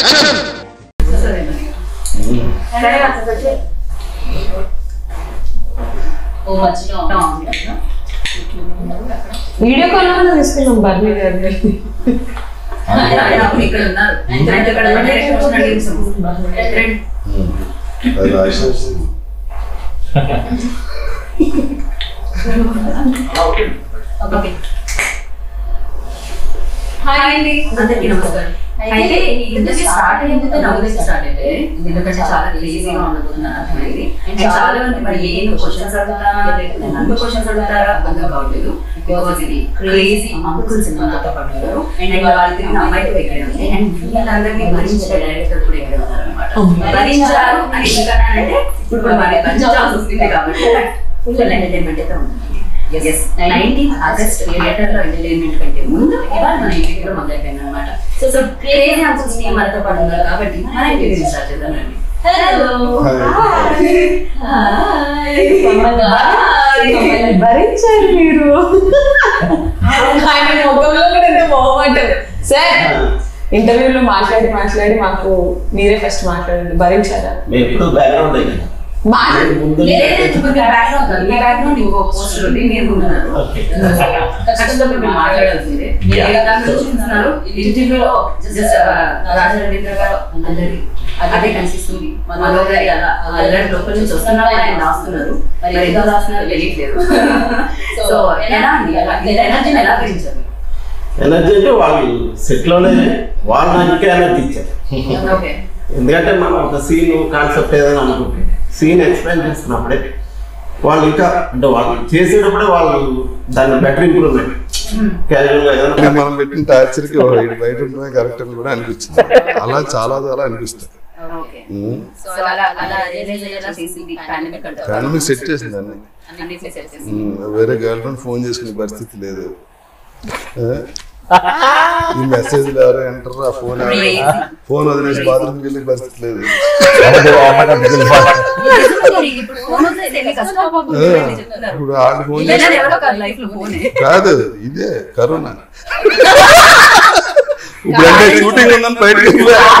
Video call లో తీసుకున్నాం బర్నీ గారిని. హాయ్ అండి, అందరికీ నమస్కారం. అయితే ఇందుకు స్టార్ట్ అయ్యేందుకు నవ్వులకి స్టార్ట్ అయితే ఎందుకంటే చాలా లేజీగా ఉండబోతున్నాను అర్థమైంది. అండ్ చాలా మంది మరి ఏం క్వశ్చన్స్ అడుగుతారా లేకపోతే నన్ను క్వశ్చన్స్ అడుగుతారా అర్థం కావట్లేదు. బికాజ్ ఇది క్రేజీ అంకుల్ సినిమాతో పడ్డారు అండ్ వాళ్ళు తిరిగిన అమ్మాయికి ఎక్కడం అండ్ వీళ్ళందరినీ భరించిన డైరెక్టర్ కూడా ఎక్కడ ఉన్నారనమాట. భరించారు అని ఎందుకన్నానంటే ఇప్పుడు మరి భరించాల్సి వస్తుంది కాబట్టి ఫుల్ ఎంటర్టైన్మెంట్ అయితే ఉంటుంది. 19th August థియేటర్లో ఎంటర్టైన్మెంట్ కంటే ముందు ఇవాళ మన ఇంటికి కూడా మొదలైపోయింది అనమాట. సో క్రేజీ అంకుల్స్ ని మనతో పాటు ఉన్నారు కాబట్టి మన ఇంటికి స్టార్ట్ చేద్దామండి. హలో భరించారు మీరు. ఆయన ముఖంలో కూడా ఎంత మొహమాటం. సార్ ఇంటర్వ్యూలో మాట్లాడి మాకు మీరే ఫస్ట్ మాట్లాడండి. భరించారా? అదే కనిపిస్తుంది. మనో గారి అలా అల్లరి లోపల నుంచి వస్తున్నారు, ఆయన రాస్తున్నారు, మరి ఏదో రాస్తున్నారు తెలియట్లేదు. సో ఎలా అండి ఎనర్జీని ఎలా పెంచారు? ఎనర్జీ అంటే వాళ్ళు సెట్ లోనే వాళ్ళు నాకు ఎనర్జీ ఇచ్చారు. ఎందుకంటే మనం ఒక సీన్ కాన్సెప్ట్ ఏదైనా అనుకుంటే సీన్ ఎక్స్ప్లెయిన్ చేస్తున్నప్పుడే వాళ్ళు ఇంకా అంటే వాళ్ళు చేసేటప్పుడే వాళ్ళు దాన్ని బెటర్ ఇంప్రూవ్మెంట్ మనం పెట్టిన టార్చర్కి బయట ఉండడమే కరెక్ట్ అని కూడా అనిపించింది. అలా చాలా అనిపిస్తుంది. ఫ్యామిలీ సెట్ చేసింది అన్ని. వేరే గర్ల్ ఫ్రెండ్ ఫోన్ చేసుకునే పరిస్థితి లేదు. ఈ మెసేజ్ ఎవరు ఎంటర్ ఆ ఫోన్ వదిలేసి బాత్రూమ్కి వెళ్ళే పరిస్థితి లేదు. ఇప్పుడు వాళ్ళు ఫోన్ కాదు, ఇదే కరోనా. ఇప్పుడు అంటే షూటింగ్ ఉందని బయటకు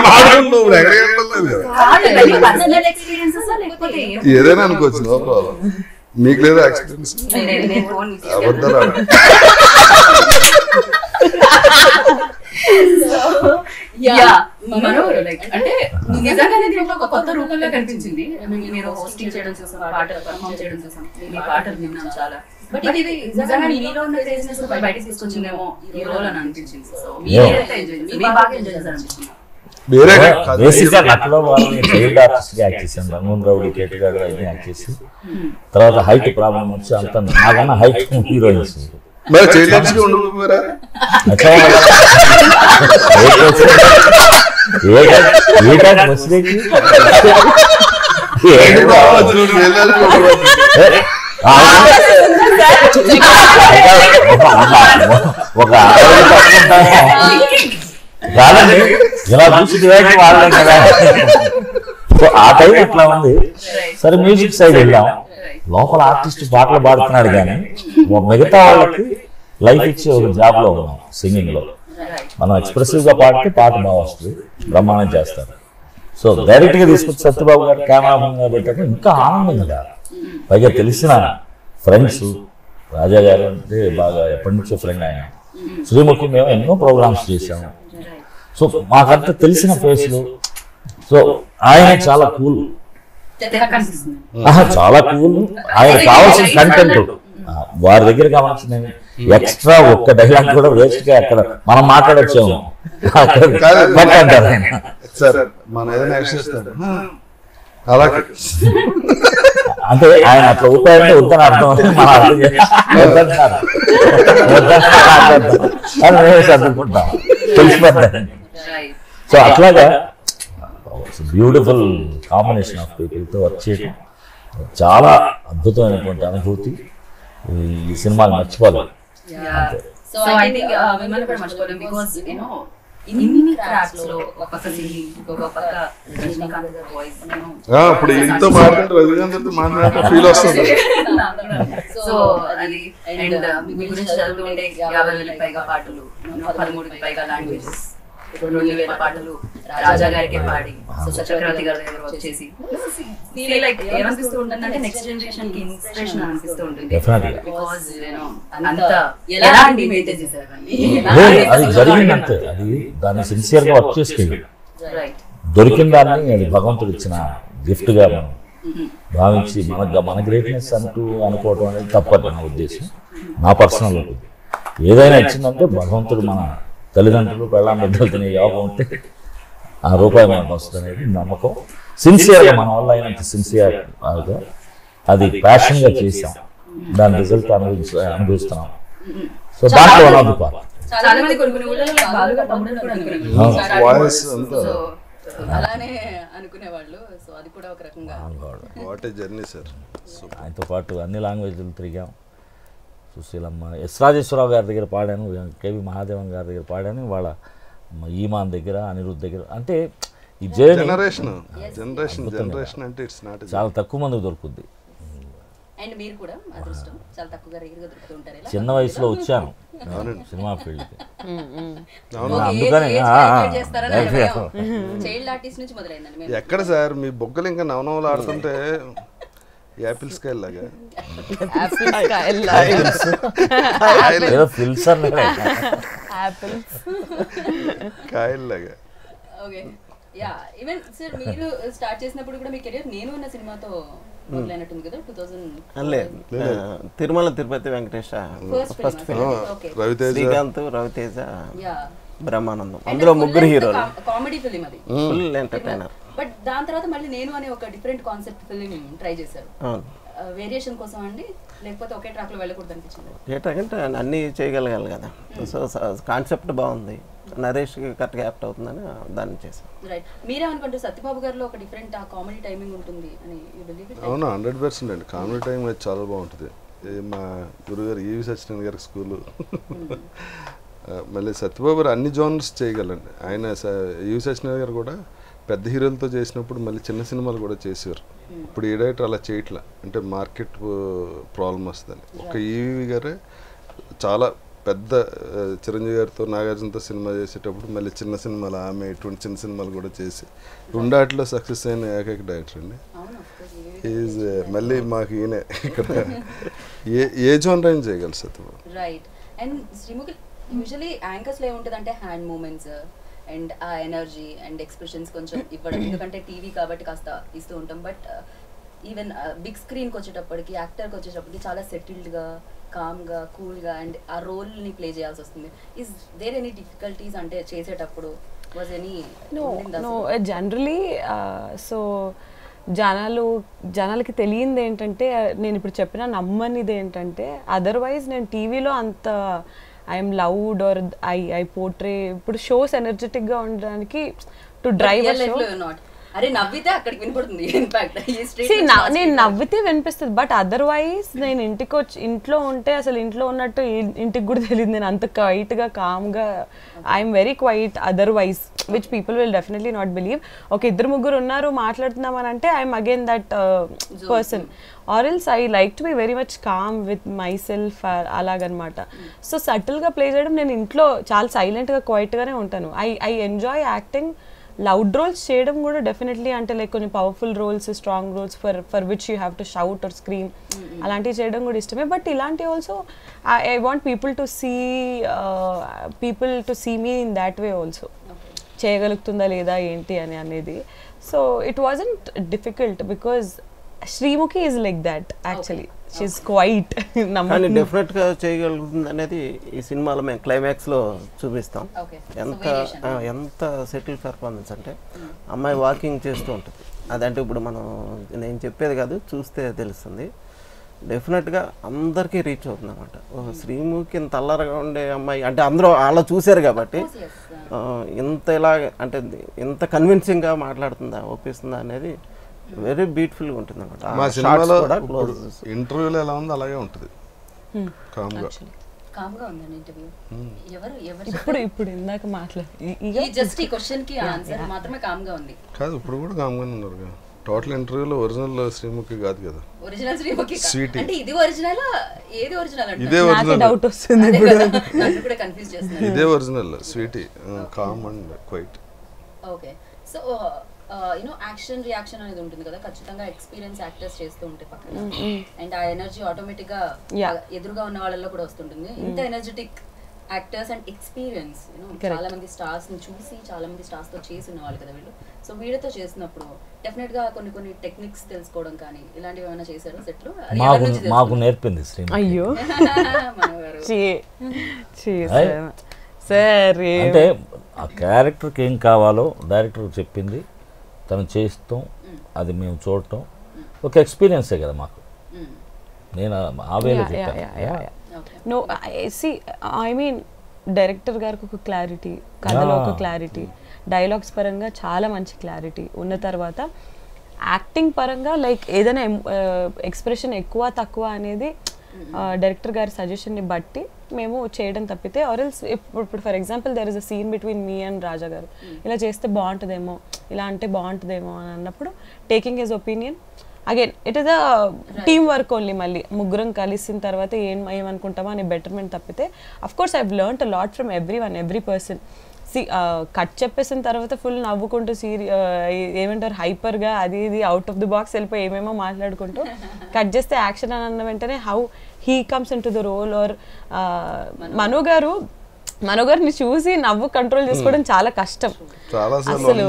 ఏదైనా అనుకోవచ్చు, నో ప్రాబ్లం. మీకు లేదా ఎక్స్పీరియన్స్? అబద్ధాలు అంటే నిజంగానే దీంట్లో ఒక కొత్త రూపంగా కనిపించింది. మీరు హోస్టింగ్ చేయడం చూసాం, పాటలు పర్ఫార్మ్ చేయడం చూసాం, మీ పాటలు విన్నాం చాలా. బట్ ఇది నిజంగా మీలో ఉన్న క్రేజినెస్ బయటకి తీసుకొచ్చిందేమో ఈ రోల్ అని అనిపించింది. సో మీరు బాగా ఎంజాయ్ చేశారనిపించింది. చైల్డ్ ఆర్టిస్ట్ గా యాక్ట్ చేశాను. రంగూన్ రౌడీ, కేటీఆర్ అన్ని యాక్ట్ చేసి తర్వాత హైట్ ప్రాబ్లం వచ్చి అంత నాకన్నా హైట్ హీరోయిన్స్ ఒక కాదండి ఇలా చూసి వాళ్ళే కదా. ఆ టైం అట్లా ఉంది. సరే మ్యూజిక్ సైడ్ వెళ్ళాం. లోపల ఆర్టిస్ట్ పాటలు పాడుతున్నాడు కానీ మిగతా వాళ్ళకి లైఫ్ ఇచ్చి ఒక జాబ్ లో ఉన్నాం. సింగింగ్ లో మనం ఎక్స్ప్రెసివ్ గా పాడితే పాట బాగా వస్తుంది, బ్రహ్మాండం చేస్తారు. సో డైరెక్ట్ గా తీసుకొచ్చి సత్యబాబు గారు కెమెరా పెట్టడం ఇంకా ఆనందం కదా. పైగా తెలిసిన ఫ్రెండ్స్, రాజా గారు అంటే బాగా ఎప్పటి నుంచో ఫ్రెండ్ ఆయన, శ్రీముఖి, మేము ఎన్నో ప్రోగ్రామ్స్ చేశాము. సో మాకంతా తెలిసిన ఫేస్లు. సో ఆయన చాలా కూల్, చాలా కూల్. ఆయన కావాల్సిన కంటెంట్ వారి దగ్గర కావాల్సిన ఎక్స్ట్రా ఒక్క డైలాగ్ కూడా వేస్ట్ గా అక్కడ మనం మాట్లాడొచ్చాము అంటారు ఆయన. అంటే ఆయన అట్లా ఊపాయంటే వద్దని అర్థం, మనం అర్థం వద్దంటున్నారు అని మేము సర్దుకుంటాం, తెలిసిపోతాం. సో అట్లాగా బ్యూటిఫుల్ కాంబినేషన్ ఆఫ్ పీపుల్తో వర్క్ చేయడం చాలా అద్భుతమైనటువంటి అనుభూతి. ఈ సినిమాలు మర్చిపోలేదు. ఇప్పుడు ఇంత మాట్లాడి రజనీకాంత్ మాట్లాడే ఫీల్ వస్తుంది. సో అది అండ్ మీ గురించి చదువుతుంటే 50,000 పైగా పాటలు, 13 పైగా లాంగ్వేజెస్, ఇప్పుడు 2,000 పాటలు రాజా గారికి పాడి సో చక్రవర్తి గారి దగ్గర వచ్చేసి ఫీల్ లైక్ ఏమనిపిస్తూ ఉంటుందంటే నెక్స్ట్ జనరేషన్ కి ఇన్స్పిరేషన్ అనిపిస్తూ ఉంటుంది బికాజ్ అంత ఎలాంటి మెయింటైన్ చేశారు అది జరిగింది అంతే. అది దాన్ని సిన్సియర్ గా వర్క్ చేసుకోవాలి. దొరికిన దాన్ని అది భగవంతుడు ఇచ్చిన గిఫ్ట్ గా మనం భావించి మన గ్రేట్నెస్ అంటూ అనుకోవడం అనేది తప్పదు నా ఉద్దేశం, నా పర్సనల్ ఒపీనియన్. ఏదైనా ఇచ్చిందంటే భగవంతుడు మన తల్లిదండ్రులు పెళ్ళాం బిడ్డలు తినే యోగం ఉంటే ఆ రూపాయి మనకు వస్తుంది అనేది నమ్మకం. సిన్సియర్గా మన వల్ల అయినంత సిన్సియర్గా అది ప్యాషన్గా చేసాం, దాని రిజల్ట్ అనుభవిస్తున్నాం. సో దాంట్లో వన్ ఆఫ్ ది పార్ట్. చాలా మంది కొన్ని ఊళ్ళలో బాలుగా తమ్ముడు కూడా అనుకునేవాళ్ళు, వాయిస్ అంతా అలానే అనుకునేవాళ్ళు. సో అది కూడా ఒక రకంగా వాట్ ఏ జర్నీ సార్. ఆయనతో పాటు అన్ని లాంగ్వేజ్లు తిరిగాం. సుశీలమ్మ, ఎస్ రాజేశ్వరరావు గారి దగ్గర పాడాను, కేవి మహాదేవన్ గారి దగ్గర పాడాను, వాళ్ళ ఈమాన్ దగ్గర, అనిరుద్ధ్ దగ్గర. అంటే ఈ జనరేషన్ అంటే ఇట్స్ నాట్ చాలా తక్కువ మందికి దొరుకుద్ది. అండ్ మీరు కూడా అదృష్టం చాలా తక్కువగా రేగుగా దొరుకుతూ ఉంటారు. చిన్న వయసులో వచ్చాను సినిమా ఫీల్డ్కి, అందుకని చైల్డ్ ఆర్టిస్ట్ నుంచి మొదలైందండి. ఎక్కడ సార్ మీ బొగ్గలు ఇంకా నవనవలు ఆడుతుంటే యాపిల్స్ కాయల్లాగా కాయల్లాగా. ఓకే యా ఈవెన్ సార్ మీరు స్టార్ట్ చేసినప్పుడు కూడా మీ కెరీర్ నేను అన్న సినిమాతో మొదలైనట్టుంది కదా 2000. తిరుమల తిరుపతి వెంకటేశ ఫస్ట్ ఫిల్మ్, శ్రీకాంత్, రవితేజ, బ్రహ్మానందం, అందులో ముగ్గురు హీరోలు. కామెడీ ఫిల్మ్ అది, ఫుల్ ఎంటర్టైనర్. బట్ దాని తర్వాత మళ్ళీ నేను అనే ఒక డిఫరెంట్ కాన్సెప్ట్ ఫిల్మ్ ట్రై చేశారు. వేరియేషన్ కోసం అండి, లేకపోతే ఒకే ట్రాక్ లో వెళ్ళకూడదు అనిపించింది? ఏ ట్రాక్ అంటే అన్నీ చేయగలగాలి కదా. సో కాన్సెప్ట్ బాగుంది, నరేష్ కరెక్ట్గా యాప్ట్ అవుతుందని దాన్ని చేశాను. రైట్. మీరేమనుకుంటారు సత్యబాబు గారిలో ఒక డిఫరెంట్ ఆ కామెడీ టైమింగ్ ఉంటుంది అని? అవును, 100% అండి. కామెడీ టైం అయితే చాలా బాగుంటుంది. మా గురుగారు ఈవి సత్యనారాయణ గారి స్కూలు. మళ్ళీ సత్యబాబు గారు అన్ని జోనర్స్ చేయగలండి. ఆయన ఈవి సత్యనారాయణ గారు కూడా పెద్ద హీరోలతో చేసినప్పుడు మళ్ళీ చిన్న సినిమాలు కూడా చేసేవారు. ఇప్పుడు ఈ డైరెక్టర్ అలా చేయట్లా, అంటే మార్కెట్ ప్రాబ్లం వస్తుందని. ఒక ఈవి గారే చాలా పెద్ద చిరంజీవి గారితో, నాగార్జునతో సినిమా చేసేటప్పుడు మళ్ళీ చిన్న సినిమాలు, ఆమె ఇటువంటి చిన్న సినిమాలు కూడా చేసి రెండాటిలో సక్సెస్ అయిన ఏకైక డైరెక్టర్ అండి. ఈజ్ మళ్ళీ మాకు ఈయన ఇక్కడ ఏ జోనర్ అయినా చేయగలరు Satya Babu. Right. And Sreemukhi usually యాంకర్స్లో ఏముంటుంది అంటే హ్యాండ్ మూమెంట్స్ అండ్ ఆ ఎనర్జీ అండ్ ఎక్స్ప్రెషన్స్ కొంచెం ఇవ్వడం, ఎందుకంటే టీవీ కాబట్టి కాస్త ఇస్తూ ఉంటాం. బట్ ఈవెన్ బిగ్ స్క్రీన్కి వచ్చేటప్పటికి, యాక్టర్కి వచ్చేటప్పటికి చాలా సెటిల్డ్గా, కామ్గా, కూల్గా అండ్ ఆ రోల్ని ప్లే చేయాల్సి వస్తుంది. ఈజ్ దేర్ ఎనీ డిఫికల్టీస్ అంటే చేసేటప్పుడు? Was any? No generally so జనాలకి తెలియంది ఏంటంటే, నేను ఇప్పుడు చెప్పిన నమ్మనిది ఏంటంటే, అదర్వైజ్ నేను టీవీలో అంత I'm loud or I portray, ఇప్పుడు షోస్ ఎనర్జెటిక్గా ఉండడానికి టు డ్రైవ్ అరే నవ్వితే అక్కడికి వినపడుతుంది. నేను నవ్వితే వినిపిస్తుంది, బట్ అదర్వైజ్ నేను ఇంట్లో ఉంటే అసలు ఇంట్లో ఉన్నట్టు ఇంటికి కూడా తెలియదు. నేను అంత క్వైట్గా, కామ్గా, I'm very quiet otherwise, which people will definitely not believe. ఒక ఇద్దరు ముగ్గురు ఉన్నారు మాట్లాడుతున్నామని అంటే I'm again that person, or else I like to be very much calm with myself అలాగనమాట. సో సటిల్గా ప్లే చేయడం, నేను ఇంట్లో చాలా సైలెంట్గా, క్వైట్గానే ఉంటాను. I enjoy acting. Loud roles చేయడం కూడా డెఫినెట్లీ, అంటే లైక్ కొన్ని powerful roles, strong roles for which you have to shout or scream, అలాంటివి చేయడం కూడా ఇష్టమే. బట్ ఇలాంటివి also I want people to see me in that way also, చేయగలుగుతుందా లేదా ఏంటి అనేది. So it wasn't difficult because Sreemukhi is like that actually. She's quiet. కానీ డెఫినెట్గా చేయగలుగుతుంది అనేది ఈ సినిమాలో మేము క్లైమాక్స్లో చూపిస్తాం. ఎంత సెటిల్ పెర్ఫార్మెన్స్ అంటే, అమ్మాయి వాకింగ్ చేస్తూ ఉంటుంది. అదంటే ఇప్పుడు మనం, నేను చెప్పేది కాదు, చూస్తే తెలుస్తుంది. డెఫినెట్గా అందరికీ రీచ్ అవుతుంది అనమాట. శ్రీముఖి ఇంత అల్లరగా ఉండే అమ్మాయి అంటే అందరూ అలా చూశారు కాబట్టి, ఇంత ఇలా అంటే ఇంత కన్విన్సింగ్గా మాట్లాడుతుందా, ఒప్పిస్తుందా అనేది వెరీ బ్యూటిఫుల్ గా ఉంటుంది అన్నమాట. మా సినిమాలో ఇంటర్వ్యూలో ఎలా ఉందో అలాగే ఉంటుంది, కామ్గా ఉందండి ఇంటర్వ్యూ. ఇప్పుడు ఇందాక జస్ట్ ఈ క్వశ్చన్ కి ఆన్సర్ మాత్రమే కామ్గా ఉంది. కాదు, ఇప్పుడు కూడా కామ్గానే ఉన్నారు. టోటల్ ఇంటర్వ్యూలో ఒరిజినల్ శ్రీముఖి కాదు కదా, ఒరిజినల్ శ్రీముఖి Sweetie. అంటే ఇది ఒరిజినల్ ఏది ఒరిజినల్ అంటే ఇదే నాకే ఒరిజినల్, డౌట్ వస్తుంది ఇప్పుడు. నన్ను కూడా కన్ఫ్యూజ్ చేస్తున్నారు. ఇదే original sweetie, calm and quiet. Okay, so you know action reaction అనేది ఉంటుంది కదా, ఖచ్చితంగా ఎక్స్పీరియన్స్ యాక్టర్స్ చేస్తూ ఉంటే పక్కన, అండ్ ఆ ఎనర్జీ ఆటోమేటిక్ గా ఎదురుగా ఉన్న వాళ్ళలో కూడా వస్తుంటుంది. ఇంత ఎనర్జెటిక్ యాక్టర్స్ అండ్ ఎక్స్పీరియన్స్ చాలా మంది స్టార్స్ ని చూసి చాలా మంది స్టార్స్ తో చేసి ఉన్న వాళ్ళు కదా వీళ్ళు. సో వీళ్ళతో చేసినప్పుడు డెఫినెట్ గా కొన్ని టెక్నిక్స్ తెలుసుకోవడం కానీ ఇలాంటివి ఏమైనా చేశారు సెట్ లో? మాకు నేర్పింది శ్రీముఖి. అయ్యో మనగారు సార్ అంటే ఆ క్యారెక్టర్కి ఏం కావాలో డైరెక్టర్ చెప్పింది తను చేస్తాం, అది మేము చూడటం ఒక ఎక్స్పీరియన్సే కదా మాకు. నేను ఆ వేలో చెప్పాను. No see I mean director గారికి ఒక క్లారిటీ, కథలో ఒక క్లారిటీ, డైలాగ్స్ పరంగా చాలా మంచి క్లారిటీ ఉన్న తర్వాత యాక్టింగ్ పరంగా లైక్ ఏదైనా ఎక్స్ప్రెషన్ ఎక్కువ తక్కువ అనేది డైరెక్టర్ గారి సజెషన్ని బట్టి మేము చేయడం తప్పితే, ఆర్ఎల్స్ ఇప్పుడు for example there is a scene between me and Raja గారు, ఇలా చేస్తే బాగుంటుందేమో, ఇలా అంటే బాగుంటుందేమో అని అన్నప్పుడు taking his opinion again it is a team work only. మళ్ళీ ముగ్గురం కలిసిన తర్వాత ఏమనుకుంటామో అని బెటర్మెంట్ తప్పితే, of course I learned a lot from every person. Cut చెప్పేసిన తర్వాత ఫుల్ నవ్వుకుంటూ ఏమంటారు హైపర్గా అది ఇది అవుట్ ఆఫ్ ది బాక్స్ వెళ్ళిపోయి ఏమేమో మాట్లాడుకుంటూ కట్ చేస్తే యాక్షన్ అని అన్న వెంటనే how he comes in to the role. Or Mano గారిని చూసి నవ్వు కంట్రోల్ చేసుకోవడం చాలా కష్టం అసలు.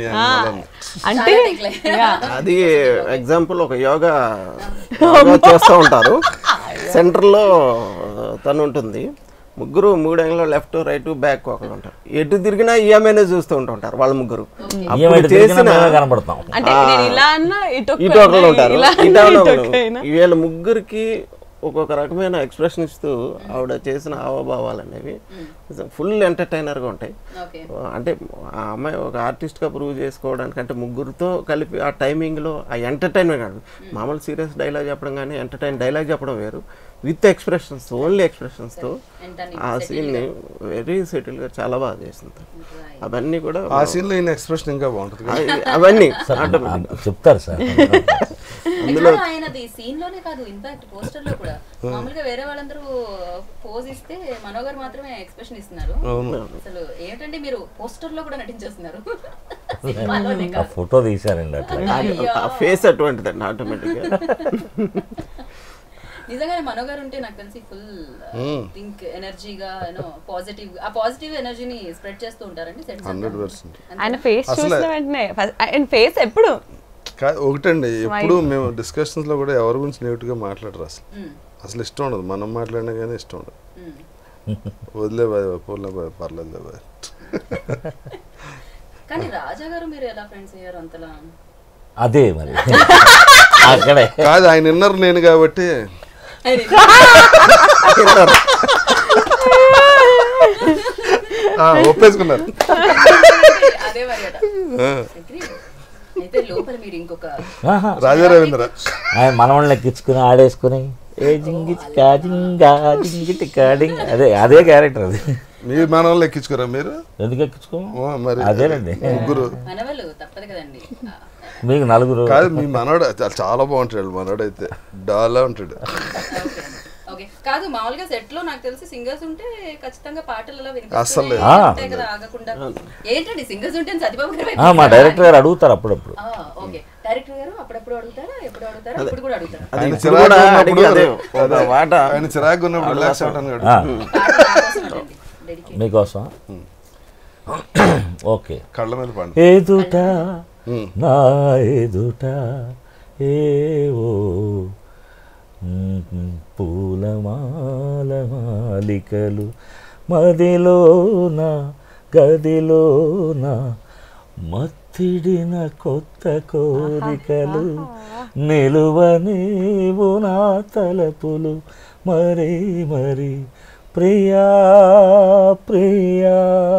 అంటే అది ఎగ్జాంపుల్ ఒక యోగా చేస్తూ ఉంటారు, సెంటర్లో తను ఉంటుంది, ముగ్గురు మూడు యాంగిల్లో లెఫ్ట్ రైట్ బ్యాక్ ఒకళ్ళు ఉంటారు, ఎటు తిరిగినా ఈఎంఐనే చూస్తూ ఉంటుంటారు వాళ్ళ ముగ్గురు. అప్పుడు చేసిన కనపడతాం అంటే ఇలా అన్నా ఇటు ఒకళ్ళు ఉంటారు, వీళ్ళ ముగ్గురికి ఒక్కొక్క రకమైన ఎక్స్ప్రెషన్ ఇస్తూ ఆవిడ చేసిన హావభావాలు అనేవి ఫుల్ ఎంటర్టైనర్గా ఉంటాయి. అంటే ఆ అమ్మాయి ఒక ఆర్టిస్ట్గా ప్రూవ్ చేసుకోవడానికి అంటే ముగ్గురితో కలిపి ఆ టైమింగ్లో ఆ ఎంటర్టైన్మెంట్ కాదు, మామూలు సీరియస్ డైలాగ్ చెప్పడం కానీ ఎంటర్టైన్ డైలాగ్ చెప్పడం వేరు, విత్ ఎక్స్ప్రెషన్స్, ఓన్లీ ఎక్స్ప్రెషన్స్తో ఆ సీన్ని వెరీ సెటిల్గా చాలా బాగా చేసింది. అవన్నీ కూడా ఆ సీన్లో ఎక్స్ప్రెషన్ ఇంకా బాగుంటుంది, అవన్నీ చెప్తారు సార్. అందులో ఆయనది సీన్ లోనే కాదు, ఇన్ఫాక్ట్ పోస్టర్ లో కూడా మామూలుగా వేరే వాళ్ళందరూ పోజ్ ఇస్తే మనోగర్ మాత్రమే ఎక్స్ప్రెషన్ ఇస్తున్నారు. అసలు ఏంటంటే మీరు పోస్టర్ లో కూడా నటించేస్తున్నారు, ఫోటో తీసారండి అట్లా, ఫేస్ అటువంటిదండి ఆటోమేటిక్గా. నిజంగానే మనోగర్ ఉంటే నాకు తెలిసి ఫుల్ థింక్ ఎనర్జీగా పాజిటివ్, ఆ పాజిటివ్ ఎనర్జీని స్ప్రెడ్ చేస్తూ ఉంటారండి సెట్స్. 100%. ఆయన ఫేస్ చూసిన వెంటనే ఆయన ఫేస్ ఎప్పుడు ఒకటండి, ఎప్పుడు మేము డిస్కషన్స్ లో కూడా ఎవరి గురించి నెగిటివ్ గా మాట్లాడరు అసలు ఇష్టం ఉండదు, మనం మాట్లాడినా కానీ ఇష్టం ఉండదు. వదిలే బాయ్ పోలే బాయ్ పర్లేదు బాయ్. కానీ రాజా గారు మీరు ఎలా ఫ్రెండ్స్ అయ్యారు అంతలా? అదే మరి అక్కడే కాదు, ఆయన విన్నారు నేను కాబట్టి ఒప్పేసుకున్నారు. అదే మరి అయితే లోపల మీరు ఇంకొక రాజా రవీంద్ర ఆయన మనవాళ్ళని ఎక్కించుకుని ఆడేసుకుని ఏ జింగి జింగి అదే క్యారెక్టర్ అది. మీరు మన వాళ్ళు ఎక్కించుకోరా? మీరు ఎందుకు ఎక్కించుకో? మరి అదేనండి, ముగ్గురు మనవలు తప్పదు కదండి. మీకు నలుగురు కాదు, మీ మనోడు చాలా బాగుంటాడు, మనోడు అయితే డాలా ఉంటాడు. ఓకే, కాదు మామూలుగా సెట్ లో నాకు తెలిసి సింగర్స్ ఉంటే ఖచ్చితంగా పాటలు అలా అసలు వినిపిస్తాయి కదా ఆగకుండా. ఏంటండి సింగర్స్ ఉంటే సత్యబాబు గారు మా డైరెక్టర్ గారు అడుగుతారు అప్పుడప్పుడు. ఓకే, డైరెక్టర్ గారు అప్పుడప్పుడు అడుగుతారా? ఎప్పుడు అడుగుతారా? ఇప్పుడు కూడా అడుగుతారా? ఆయన చిరాకు ఉన్నప్పుడు రిలాక్స్ అవడానికి మీకోసం ఓకే. కళ్ళ మీద పండు ఎదుట నా ఎదుట ఏవో పూలమాల మాలికలు మదిలోన గదిలోన మత్తిడిన కొత్త కోరికలు నిలువనేవు నా తలపులు మరీ మరీ ప్రియా ప్రియా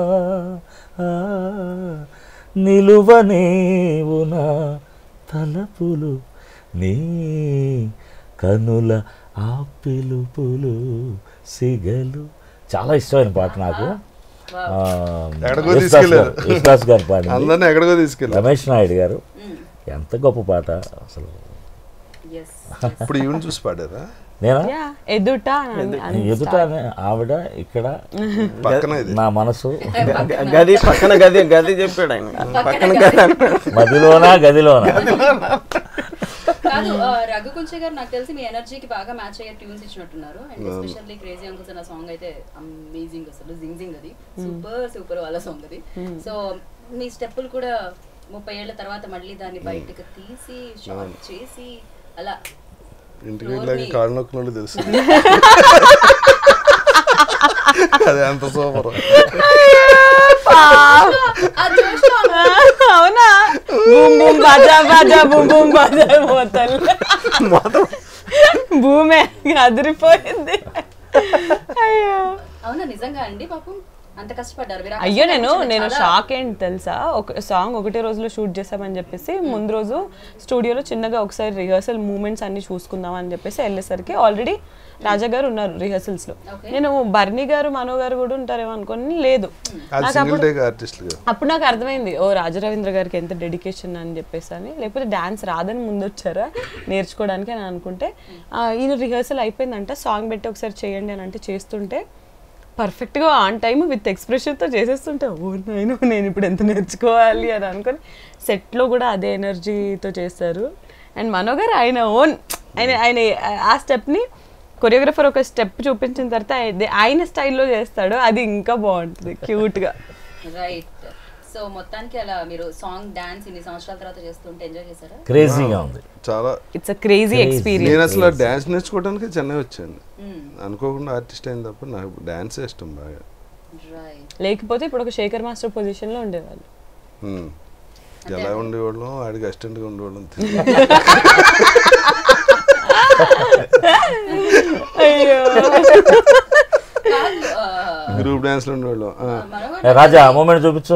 నిలువనేవు నా తలపులు నీ కనుల ఆ పిలుపులు సిగలు. చాలా ఇష్టమైన పాట నాకు. ఎక్కడికో తీసుకెళ్ళారు, విశ్వాస్ గారు పాడి, అందరినీ ఎక్కడికో తీసుకెళ్ళారు. రమేష్ నాయుడు గారు ఎంత గొప్ప పాట అసలు. ఇప్పుడు ఈవెన్ చూసి పాడారా? నేనా ఎదుట ఎదుట ఆవిడ ఇక్కడ పక్కన ఇది నా మనసు గది పక్కన గది గది చెప్పాడు ఆయన పక్కన గది మదిలోనా గదిలోనా. కాదు రఘు కుంచే గారు నాకు తెలిసి మీ ఎనర్జీకి బాగా మ్యాచ్ అయ్యే ట్యూన్స్ ఇచ్చినట్టున్నారు. అండ్ ఎస్పెషల్లీ క్రేజీ అంకుల్స్ అన్న సాంగ్ అయితే అమేజింగ్, అసలు జింగ్ జింగ్ అది సూపర్ వాళ్ళ సాంగ్ అది. సో మీ స్టెప్పులు కూడా 30 ఏళ్ల తర్వాత మళ్ళీ దాన్ని బయటకు తీసి షార్ట్ చేసి అలా ఇంటికి వెళ్ళాక కాళ్ళు నొక్కులు తెలుసు. అదే అంత సూపర్. అవునా బూమ్ బూమ్ బాజా బాజా బూమ్ బూమ్ బాజా మోతల్ భూమే అదిరిపోయింది. అయ్యో అవునా నిజంగా అండి పాపం అంత కష్టపడ్డారు. అయ్యో నేను షాక్ ఏంటి తెలుసా, ఒక సాంగ్ ఒకటే రోజులో షూట్ చేసామని చెప్పేసి ముందు రోజు స్టూడియోలో చిన్నగా ఒకసారి రిహర్సల్ మూమెంట్స్ అన్ని చూసుకుందాం అని చెప్పేసి వెళ్ళేసరికి ఆల్రెడీ రాజా గారు ఉన్నారు రిహర్సల్స్ లో. నేను బర్నీ గారు మనో గారు కూడా ఉంటారేమో అనుకోని లేదు. అప్పుడు నాకు అర్థమైంది ఓ రాజరవీంద్ర గారికి ఎంత డెడికేషన్ అని చెప్పేసి అని, లేకపోతే డాన్స్ రాదని ముందు వచ్చారా నేర్చుకోవడానికి అని అనుకుంటే ఈయన రిహర్సల్ అయిపోయిందంట, సాంగ్ పెట్టి ఒకసారి చేయండి అని అంటే చేస్తుంటే పర్ఫెక్ట్గా ఆన్ టైమ్ విత్ ఎక్స్ప్రెషన్తో చేసేస్తుంటే ఓ నేను ఇప్పుడు ఎంత నేర్చుకోవాలి అని అనుకొని సెట్లో కూడా అదే ఎనర్జీతో చేస్తారు. అండ్ మనో గారు ఆయన ఓన్ ఆయన ఆ స్టెప్ని కొరియోగ్రఫర్ ఒక స్టెప్ చూపించిన తర్వాత ఆయన స్టైల్లో చేస్తాడు, అది ఇంకా బాగుంటుంది క్యూట్గా. రైట్. సో మొత్తానికి అలా మీరు సాంగ్ డాన్స్ ఇన్ని సంవత్సరాల తర్వాత చేస్తుంటే ఎంజాయ్ చేశారా? క్రేజీగా ఉంది చాలా. It's a crazy experience. నేను అసలు డాన్స్ నేర్చుకోవడానికి చెన్నై వచ్చాను, అనుకోకుండా ఆర్టిస్ట్ అయిన తప్ప నాకు డాన్స్ ఇష్టం బాగా. లేకపోతే ఇప్పుడు ఒక శేఖర్ మాస్టర్ పొజిషన్ లో ఉండేవాళ్ళు. ఎలా ఉండేవాళ్ళం, ఆడికి అసిస్టెంట్ గా ఉండేవాళ్ళం. అయ్యో గ్రూప్ డాన్స్ లో ఉండేవాళ్ళం. రాజా మూమెంట్ చూపించు.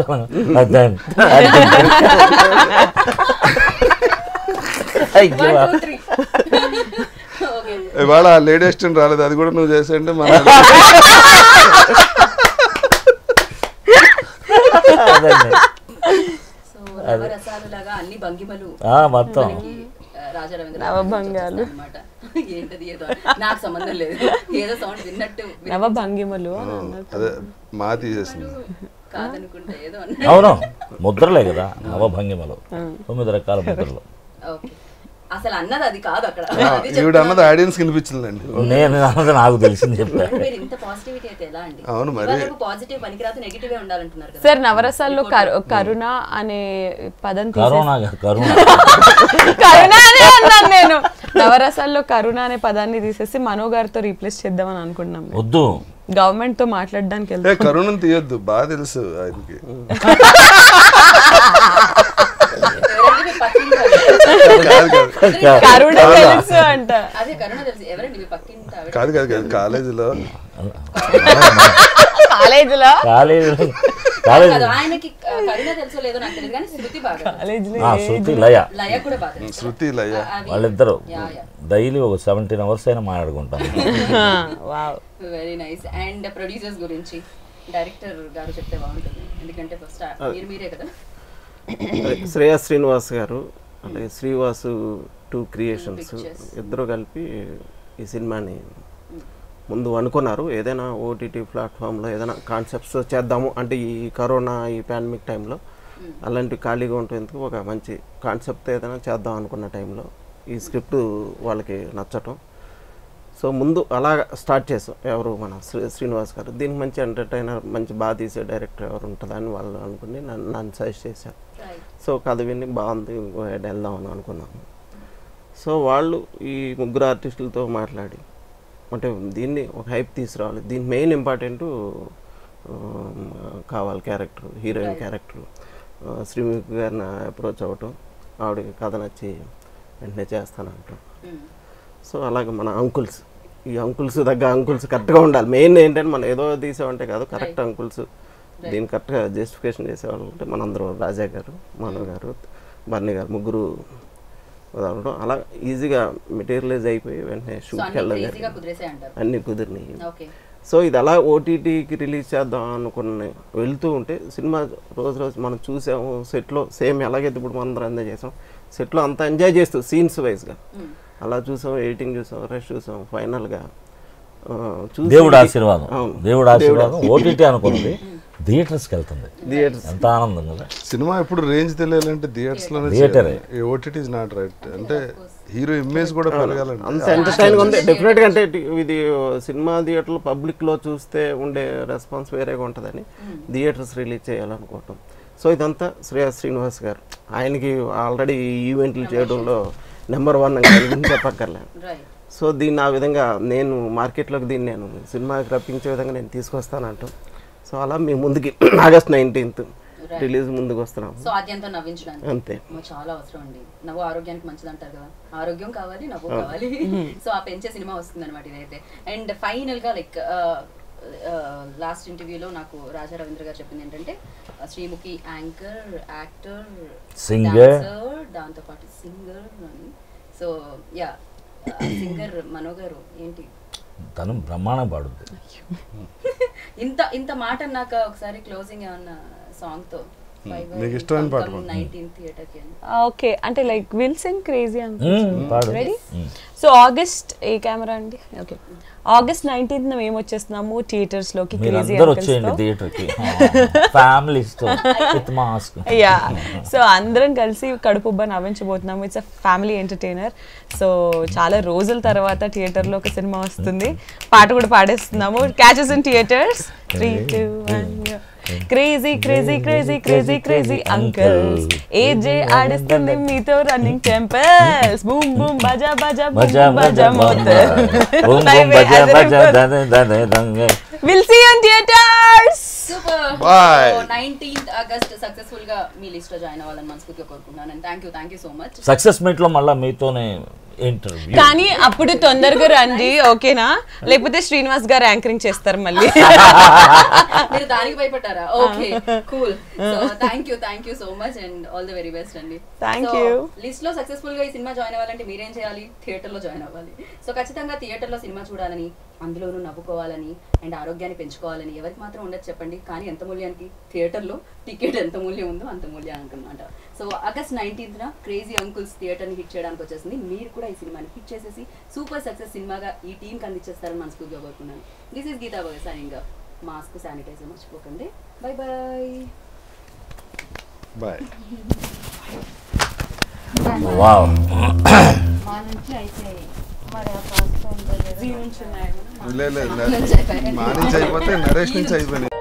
ఇవాళ లేడీ అసిస్టెంట్ రాలేదు, అది కూడా నువ్వు చేసేయంటే మన మొత్తం నవభంగాలు ఏంటది ఏదో నాకు సంబంధం లేదు, ఏదో సౌండ్ విన్నట్టు నవభంగిమలు అదే మా తీసేసింది కాదనుకుంటే ఏదో అవును ముద్రలే కదా నవభంగిమలు, 9 రకాల ముద్రలు. అసలు అన్నది అది కాదు అక్కడ, ఈవిడ అన్నది ఆడియన్స్ వినిపించిందండి. నేను అన్నది నాకు తెలిసింది చెప్పాను. ఇంత పాజిటివిటీ అయితే ఎలా అండి? అవును మరి పాజిటివ్ పనికిరాదు నెగిటివ్ ఉండాలంటున్నారు కదా సార్. నవరసాల్లో కరుణ అనే పదం కరుణ అనే అన్నాను నేను. నవరసాల్లో కరుణ అనే పదాన్ని తీసేసి మనో గారితో రీప్లేస్ చేద్దామని అనుకుంటున్నాం. వద్దు, గవర్నమెంట్ తో మాట్లాడడానికి వెళ్తాం. కరుణను తీయొద్దు, బాగా తెలుసు ఆయనకి. కరుణ తెలుసు అంట. కాదు కాదు కాదు కాలేజీలో శృతి లయ వాళ్ళిద్దరు డైలీ ఒక 17 hours అయినా మాట్లాడుకుంటాం. Very nice. అండ్ ప్రొడ్యూసర్స్ గురించి డైరెక్టర్ గారు చెప్తే బాగుంటుంది, ఎందుకంటే ఫస్ట్ మీరే కదా. శ్రేయస్ శ్రీనివాస్ గారు అంటే శ్రీవాసు 2 క్రియేషన్స్ ఇద్దరు కలిపి ఈ సినిమాని ముందు అనుకున్నారు. ఏదైనా ఓటీటీ ప్లాట్ఫామ్లో ఏదైనా కాన్సెప్ట్స్ చేద్దాము అంటే ఈ కరోనా ఈ పాండమిక్ టైంలో అలాంటి ఖాళీగా ఉంటుంది, ఒక మంచి కాన్సెప్ట్ ఏదైనా చేద్దాం అనుకున్న టైంలో ఈ స్క్రిప్ట్ వాళ్ళకి నచ్చటం. సో ముందు అలా స్టార్ట్ చేసాం. ఎవరు మన శ్రీనివాస్ గారు దీనికి మంచి ఎంటర్టైనర్ మంచి బాగా తీసే డైరెక్టర్ ఎవరు ఉంటుందని వాళ్ళు అనుకుని నన్ను సజెస్ట్ చేశారు. సో కథ విని బాగుంది, ఇంకో హెడ్ వెళ్దామని అనుకున్నాము. సో వాళ్ళు ఈ 3 ఆర్టిస్టులతో మాట్లాడి అంటే దీన్ని ఒక హైప్ తీసుకురావాలి, దీనికి మెయిన్ ఇంపార్టెంట్ కావాలి క్యారెక్టర్, హీరోయిన్ క్యారెక్టర్. శ్రీముఖి గారిని అప్రోచ్ అవ్వటం, ఆవిడకి కథ నచ్చి వెంటనే చేస్తానంటాం. సో అలాగే మన అంకుల్స్, ఈ అంకుల్స్ అంకుల్స్ కరెక్ట్గా ఉండాలి. మెయిన్ ఏంటంటే మనం ఏదో తీసామంటే కాదు, కరెక్ట్ అంకుల్స్ దీన్ని కరెక్ట్గా జస్టిఫికేషన్ చేసేవాళ్ళు ఉంటే మనందరూ రాజా గారు, మనో గారు, బర్నీ గారు ముగ్గురు వదలడం అలా ఈజీగా మెటీరియలైజ్ అయిపోయి వెంటనే షూట్కి వెళ్ళాలి, అన్నీ కుదిరినాయి. సో ఇది అలా ఓటీటీకి రిలీజ్ చేద్దాం అనుకుని వెళ్తూ ఉంటే సినిమా రోజు మనం చూసాము సెట్లో సేమ్ ఎలాగైతే ఇప్పుడు మనం అందరం చేసాం సెట్లో అంతా ఎంజాయ్ చేస్తూ సీన్స్ వైజ్గా అలా చూసాం, ఎడిటింగ్ చూసాం, రెస్ట్ చూసాం. ఫైనల్గా దేవుడు ఆశీర్వాదం ఓటీటీ అనుకున్నది థియేటర్స్కి వెళ్తుంది. ఎంత ఆనందం కదా. సినిమా ఇప్పుడు రేంజ్ తెలియాలంటే థియేటర్స్లోనే, ఓటీటీ ఇస్ నాట్ రైట్. అంటే హీరో ఇమేజ్ కూడా పెరగాలంటే అంత ఎంటర్టైన్గా ఉంది డెఫినెట్గా. అంటే ఇది సినిమా థియేటర్లో పబ్లిక్లో చూస్తే ఉండే రెస్పాన్స్ వేరేగా ఉంటుందని థియేటర్స్ రిలీజ్ చేయాలనుకోవటం. సో ఇదంతా శ్రీనివాస్ గారు, ఆయనకి ఆల్రెడీ ఈవెంట్లు చేయడంలో నెంబర్ 1 చెప్పక్కర్లేదు. సో దీన్ని ఆ విధంగా నేను మార్కెట్లోకి నేను సినిమాకి రప్పించే విధంగా నేను తీసుకొస్తానంటాం. సో అలా మేము ముందుకి ఆగస్ట్ 19th రిలీజ్ ముందుకు వస్తున్నాం. సో ఆద్యంతో నవ్వించడానికి అంతే చాలా అవసరం అండి. నవ్వు ఆరోగ్యానికి మంచిది అంటారు కదా, ఆరోగ్యం కావాలి, నవ్వు కావాలి. సో ఆ పెంచే సినిమా వస్తుంది అనమాట ఇదైతే. అండ్ ఫైనల్ గా లైక్ లాస్ట్ ఇంటర్వ్యూలో నాకు రాజా రవీంద్ర గారు చెప్పింది ఏంటంటే శ్రీముఖి యాంకర్, యాక్టర్, సింగర్, దాంతో పాటు సింగర్ అని. సో యా సింగర్ మనో గారు ఏంటి తను బ్రహ్మాండం పాడుద్ది. ఇంత మాట అన్నాక ఒకసారి క్లోజింగ్ ఏమన్నా సాంగ్ తో మీకు ఇష్టమైన పాట 19th థియేటర్ కి. ఓకే, అంటే లైక్ విల్ సింగ్ క్రేజీ పాడు. రెడీ. సో ఆగస్ట్ ఏ కెమెరా అండి? ఓకే, ఆగస్ట్ 19th మేము వచ్చేస్తున్నాము థియేటర్స్ లోకి. మీరందరూ వచ్చేయండి థియేటర్కి ఫ్యామిలీస్తో విత్ మాస్క్. యా, సో అందరం కలిసి కడుపుబ్బ నవ్వించబోతున్నాము. It's a family entertainer. So చాలా రోజుల తర్వాత థియేటర్లో ఒక సినిమా వస్తుంది, పాట కూడా పాడేస్తున్నాము. Catches in theatres 3, 2, 1. Crazy crazy crazy crazy crazy uncles, ఏజే ఆడిస్తుంది మీతో రన్నింగ్ టెంపుల్స్, బూమ్ బూమ్ బజా బజా బజా బజా మోతర్. We'll see you in theaters. Super. Bye. 19th August successful గా మీ లిస్ట్ లో జాయిన్ అవ్వాలని మనస్ఫూర్తిగా కోరుకుంటున్నాను. And thank you so much. Success meet లో మళ్ళీ మీతోనే ఇంటర్వ్యూ. కానీ అప్పుడు తొందరగా రండి, ఓకేనా? లేకపోతే శ్రీనివాస్ గారు యాంకరింగ్ చేస్తారు మళ్ళీ. మీరు దానికి భయపడ్డారా? Okay, cool. So thank you so much and all the very best అండి. Thank you. లిస్ట్ లో సక్సెస్ఫుల్ గా ఈ సినిమా జాయిన్ అవ్వాలంటే మీరేం చేయాలి? థియేటర్ లో జాయిన్ అవ్వాలి. సో ఖచ్చితంగా థియేటర్ లో సినిమా చూడాలని, అందులోనూ నవ్వుకోవాలని అండ్ ఆరోగ్యాన్ని పెంచుకోవాలని ఎవరికి మాత్రం ఉండదు చెప్పండి. కానీ ఎంత మూల్యానికి? థియేటర్లో టికెట్ ఎంత మూల్యం ఉందో అంత మూల్యానికి అనమాట. So August 19th crazy uncles థియేటర్ని హిట్ చేయడానికి వచ్చేసింది. మీరు కూడా ఈ సినిమాని హిట్ చేసేసి సూపర్ సక్సెస్ సినిమాగా ఈ టీంకి అందించేస్తారని మనస్ఫూర్తిగా కోరుకున్నాను. This is Geeta Bhagat signing off. Mask, sanitizer మర్చిపోకండి. Bye bye. బాయ్. వావ్. మా నుంచి అయిపోయాయి మరి ఆ ఫస్ట్ లేదు మా నుంచి అయిపోతే నరేష్ నుంచి అయిపోయింది.